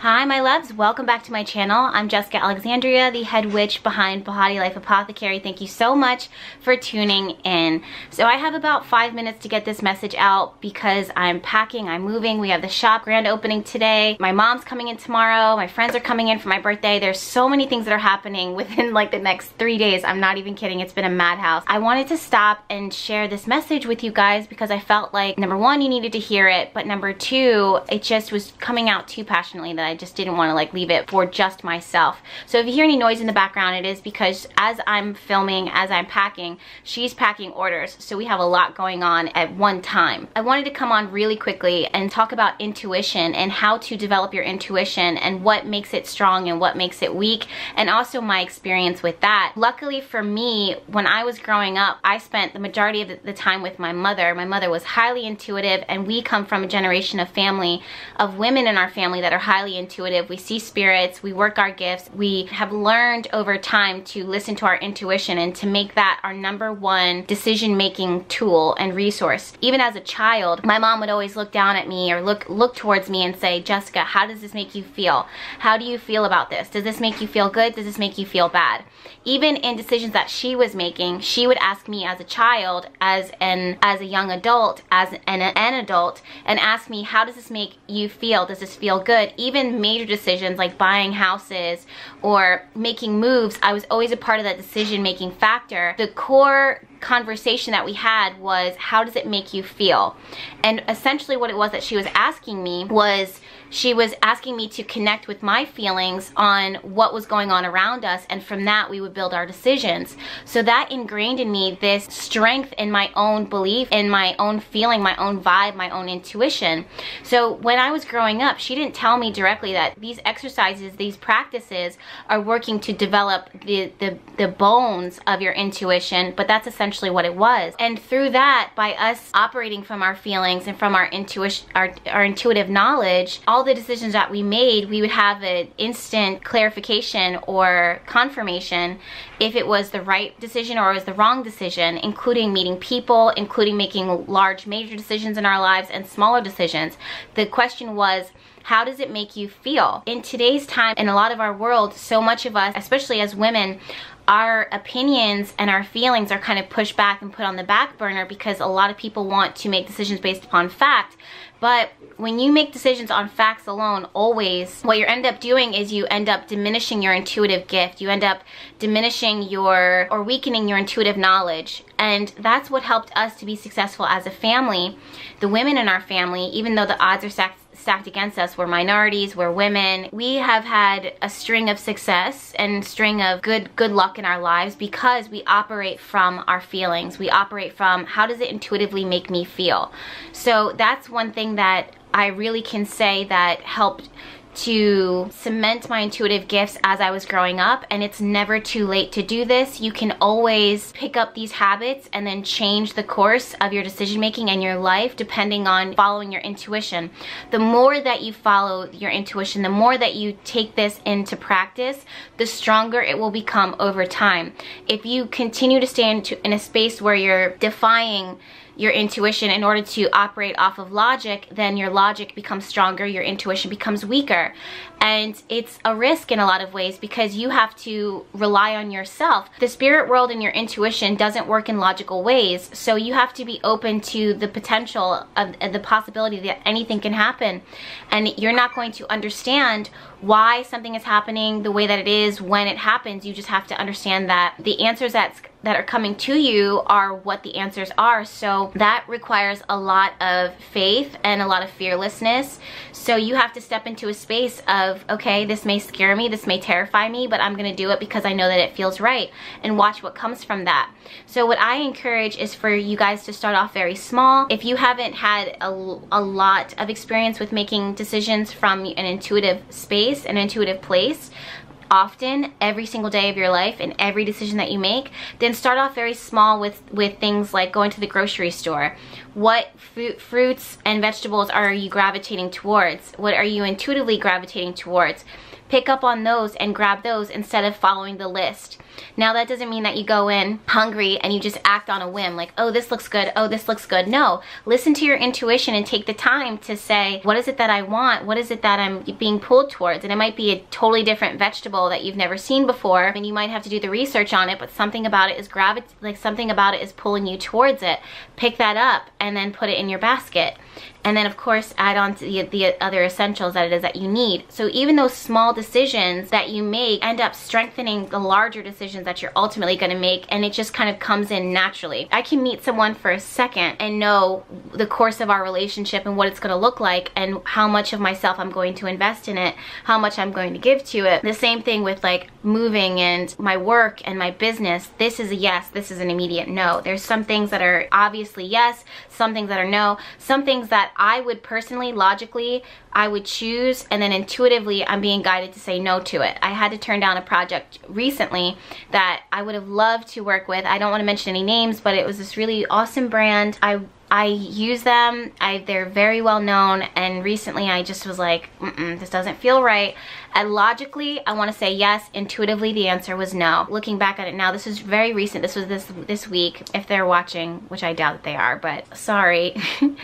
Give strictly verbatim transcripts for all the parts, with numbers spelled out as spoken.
Hi my loves, welcome back to my channel. I'm Jessica Alexandria, the head witch behind Behati Life Apothecary. Thank you so much for tuning in. So I have about five minutes to get this message out because I'm packing, I'm moving. We have the shop grand opening today. My mom's coming in tomorrow. My friends are coming in for my birthday. There's so many things that are happening within like the next three days. I'm not even kidding. It's been a madhouse. I wanted to stop and share this message with you guys because I felt like number one, you needed to hear it, but number two, it just was coming out too passionately that I just didn't want to like leave it for just myself. So if you hear any noise in the background, it is because as I'm filming, as I'm packing, she's packing orders. So we have a lot going on at one time. I wanted to come on really quickly and talk about intuition and how to develop your intuition and what makes it strong and what makes it weak, and also my experience with that. Luckily for me, when I was growing up, I spent the majority of the time with my mother. My mother was highly intuitive, and we come from a generation of family of women in our family that are highly intuitive. We see spirits, we work our gifts. We have learned over time to listen to our intuition and to make that our number one decision-making tool and resource. Even as a child, my mom would always look down at me or look look towards me and say, Jessica, how does this make you feel? How do you feel about this? Does this make you feel good? Does this make you feel bad? Even in decisions that she was making, she would ask me as a child, as an as a young adult, as an, an adult, and ask me, how does this make you feel? Does this feel good? Even major decisions like buying houses or making moves, I was always a part of that decision-making factor. The core conversation that we had was, how does it make you feel? And essentially what it was that she was asking me was, she was asking me to connect with my feelings on what was going on around us, and from that we would build our decisions. So that ingrained in me this strength in my own belief, in my own feeling, my own vibe, my own intuition. So when I was growing up, she didn't tell me directly that these exercises, these practices are working to develop the, the, the bones of your intuition, but that's essentially what it was. And through that, by us operating from our feelings and from our intuition, our, our intuitive knowledge, all the decisions that we made, we would have an instant clarification or confirmation if it was the right decision or it was the wrong decision, including meeting people, including making large major decisions in our lives and smaller decisions. The question was, how does it make you feel? In today's time, in a lot of our world, so much of us, especially as women, our opinions and our feelings are kind of pushed back and put on the back burner because a lot of people want to make decisions based upon fact. But when you make decisions on facts alone, always, what you end up doing is you end up diminishing your intuitive gift. You end up diminishing your, or weakening your intuitive knowledge. And that's what helped us to be successful as a family. The women in our family, even though the odds are stacked stacked against us, we're minorities, we're women, we have had a string of success and string of good good luck in our lives because we operate from our feelings. We operate from, how does it intuitively make me feel? So that's one thing that I really can say that helped to cement my intuitive gifts as I was growing up, and it's never too late to do this. You can always pick up these habits and then change the course of your decision making and your life depending on following your intuition. The more that you follow your intuition, the more that you take this into practice, the stronger it will become over time. If you continue to stay into, in a space where you're defying your intuition in order to operate off of logic, then your logic becomes stronger, your intuition becomes weaker. And it's a risk in a lot of ways because you have to rely on yourself. The spirit world and your intuition doesn't work in logical ways, so you have to be open to the potential of, of the possibility that anything can happen. And you're not going to understand why something is happening the way that it is when it happens. You just have to understand that the answers that's that are coming to you are what the answers are. So that requires a lot of faith and a lot of fearlessness. So you have to step into a space of, okay, this may scare me, this may terrify me, but I'm gonna do it because I know that it feels right, and watch what comes from that. So what I encourage is for you guys to start off very small. If you haven't had a, a lot of experience with making decisions from an intuitive space, an intuitive place, often every single day of your life and every decision that you make, then start off very small with with things like going to the grocery store. What fruit, fruits and vegetables are you gravitating towards? What are you intuitively gravitating towards? pick up on those and grab those instead of following the list. Now that doesn't mean that you go in hungry and you just act on a whim, like, oh, this looks good, oh, this looks good. No, listen to your intuition and take the time to say, what is it that I want? What is it that I'm being pulled towards? And it might be a totally different vegetable that you've never seen before, and you might have to do the research on it, but something about it is gravit like something about it is pulling you towards it. Pick that up and then put it in your basket. And then of course add on to the, the other essentials that it is that you need. So even those small decisions that you make end up strengthening the larger decisions that you're ultimately going to make, and it just kind of comes in naturally. I can meet someone for a second and know the course of our relationship and what it's going to look like and how much of myself I'm going to invest in it, how much I'm going to give to it. The same thing with like moving and my work and my business. This is a yes, this is an immediate no. There's some things that are obviously yes, some things that are no, some things that I would personally, logically, I would choose, and then intuitively I'm being guided to say no to it. I had to turn down a project recently that I would have loved to work with. I don't want to mention any names, but it was this really awesome brand. I I use them, I, they're very well known, and recently I just was like, mm-mm, this doesn't feel right. And logically, I want to say yes. Intuitively, the answer was no. Looking back at it now, this is very recent. This was this this week, if they're watching, which I doubt that they are, but sorry.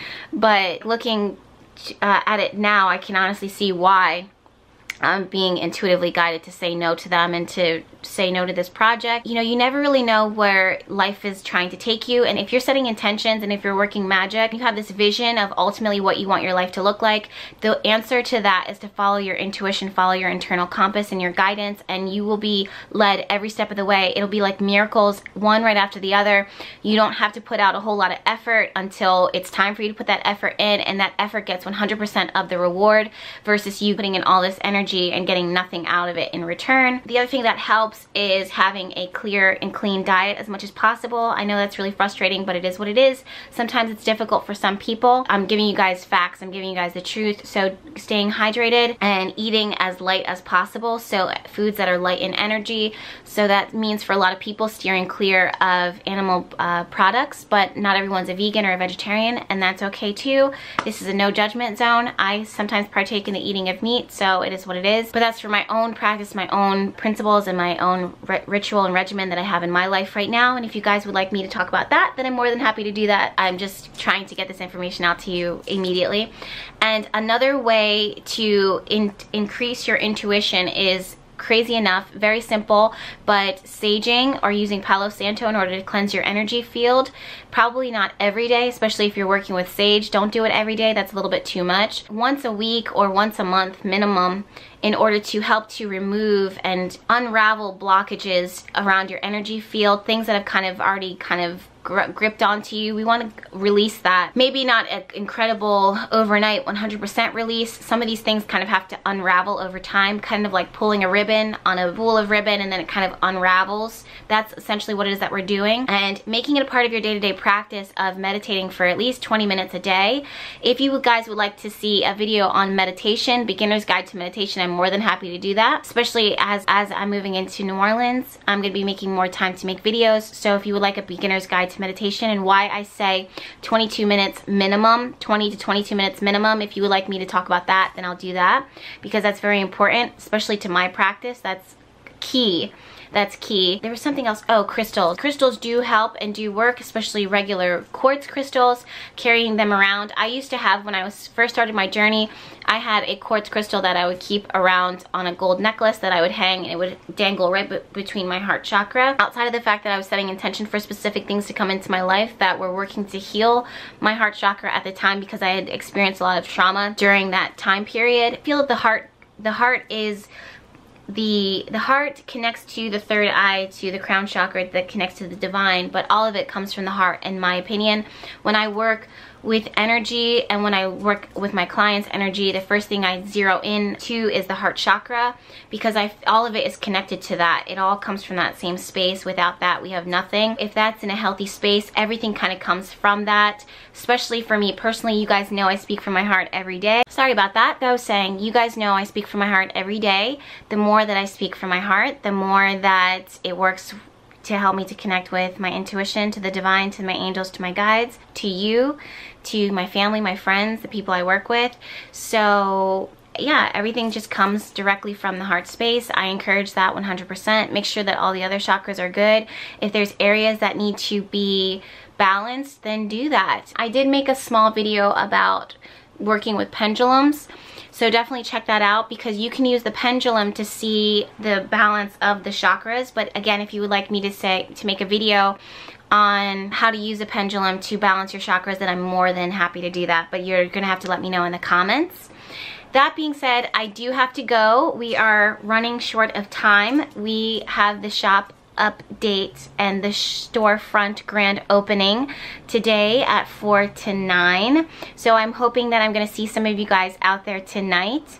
But looking uh, at it now, I can honestly see why I'm being intuitively guided to say no to them and to say no to this project. You know, you never really know where life is trying to take you, and if you're setting intentions and if you're working magic, you have this vision of ultimately what you want your life to look like. The answer to that is to follow your intuition, follow your internal compass and your guidance, and you will be led every step of the way. It'll be like miracles, one right after the other. You don't have to put out a whole lot of effort until it's time for you to put that effort in, and that effort gets one hundred percent of the reward versus you putting in all this energy and getting nothing out of it in return. The other thing that helps is having a clear and clean diet as much as possible. I know that's really frustrating, but it is what it is. Sometimes it's difficult for some people. I'm giving you guys facts, I'm giving you guys the truth. So staying hydrated and eating as light as possible, so foods that are light in energy. So that means for a lot of people steering clear of animal uh, products, but not everyone's a vegan or a vegetarian, and that's okay too. This is a no judgment zone. I sometimes partake in the eating of meat, so it is what it is. But that's for my own practice, my own principles, and my own ritual and regimen that I have in my life right now. And if you guys would like me to talk about that, then I'm more than happy to do that. I'm just trying to get this information out to you immediately. And another way to in increase your intuition is, crazy enough, very simple, but saging or using Palo Santo in order to cleanse your energy field. Probably not every day, especially if you're working with sage. Don't do it every day, that's a little bit too much. Once a week or once a month minimum, in order to help to remove and unravel blockages around your energy field, things that have kind of already kind of gripped onto you. We want to release that. Maybe not an incredible overnight one hundred percent release. Some of these things kind of have to unravel over time, kind of like pulling a ribbon on a spool of ribbon, and then it kind of unravels. That's essentially what it is that we're doing. And making it a part of your day-to-day practice of meditating for at least twenty minutes a day. If you guys would like to see a video on meditation, beginner's guide to meditation, I'm more than happy to do that. Especially as, as I'm moving into New Orleans, I'm going to be making more time to make videos. So if you would like a beginner's guide to meditation, and why I say twenty-two minutes minimum, twenty to twenty-two minutes minimum, if you would like me to talk about that, then I'll do that, because that's very important, especially to my practice. That's key. That's key. There was something else. Oh, crystals. Crystals do help and do work, especially regular quartz crystals, carrying them around. I used to have, when I was first started my journey, I had a quartz crystal that I would keep around on a gold necklace that I would hang, and it would dangle right be between my heart chakra. Outside of the fact that I was setting intention for specific things to come into my life that were working to heal my heart chakra at the time, because I had experienced a lot of trauma during that time period. I feel that the heart, the heart is The, the heart connects to the third eye, to the crown chakra that connects to the divine, but all of it comes from the heart, in my opinion. When I work with energy and when I work with my clients' energy, the first thing I zero in to is the heart chakra, because I, all of it is connected to that. It all comes from that same space. Without that, we have nothing. If that's in a healthy space, everything kind of comes from that. Especially for me personally, you guys know I speak from my heart every day. Sorry about that. I was saying, you guys know I speak from my heart every day. The more that I speak from my heart, the more that it works to help me to connect with my intuition, to the divine, to my angels, to my guides, to you, to my family, my friends, the people I work with. So yeah, everything just comes directly from the heart space. I encourage that one hundred percent. Make sure that all the other chakras are good. If there's areas that need to be balanced, then do that. I did make a small video about working with pendulums, so definitely check that out, because you can use the pendulum to see the balance of the chakras. But again, if you would like me to say to make a video on how to use a pendulum to balance your chakras, then I'm more than happy to do that, but you're gonna have to let me know in the comments. That being said, I do have to go. We are running short of time. We have the shop update and the storefront grand opening today at four to nine. So I'm hoping that I'm going to see some of you guys out there tonight.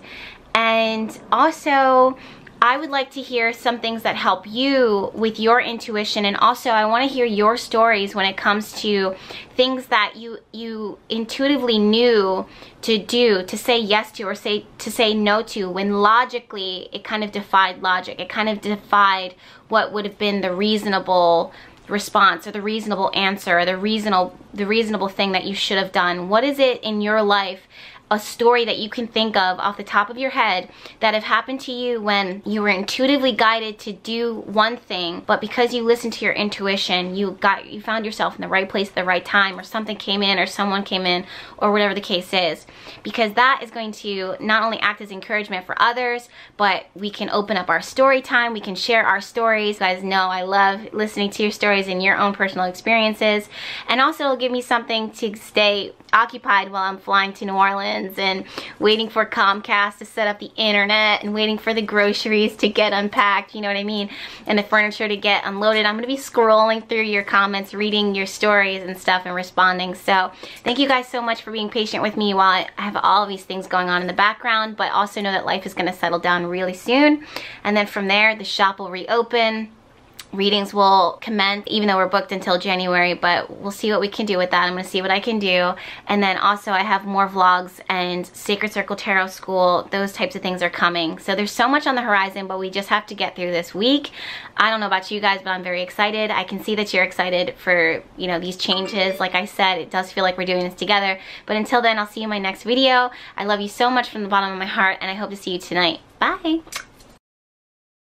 And also, I would like to hear some things that help you with your intuition, and also I want to hear your stories when it comes to things that you you intuitively knew to do, to say yes to, or say to say no to, when logically it kind of defied logic. It kind of defied what would have been the reasonable response, or the reasonable answer, or the reasonable the reasonable thing that you should have done. What is it in your life, a story that you can think of off the top of your head, that have happened to you when you were intuitively guided to do one thing, but because you listened to your intuition, you got you found yourself in the right place at the right time, or something came in, or someone came in, or whatever the case is. Because that is going to not only act as encouragement for others, but we can open up our story time, we can share our stories. You guys know I love listening to your stories and your own personal experiences, and also it'll give me something to stay occupied while I'm flying to New Orleans and waiting for Comcast to set up the internet, and waiting for the groceries to get unpacked, you know what I mean, and the furniture to get unloaded. I'm gonna be scrolling through your comments, reading your stories and stuff, and responding. So thank you guys so much for being patient with me while I have all of these things going on in the background, but also know that life is gonna settle down really soon, and then from there the shop will reopen. Readings will commence, even though we're booked until January, but we'll see what we can do with that. I'm gonna see what I can do. And then also I have more vlogs and Sacred Circle Tarot School, those types of things are coming. So there's so much on the horizon, but we just have to get through this week. I don't know about you guys, but I'm very excited. I can see that you're excited for, you know, these changes. Like I said, it does feel like we're doing this together. But until then, I'll see you in my next video. I love you so much from the bottom of my heart, and I hope to see you tonight. Bye.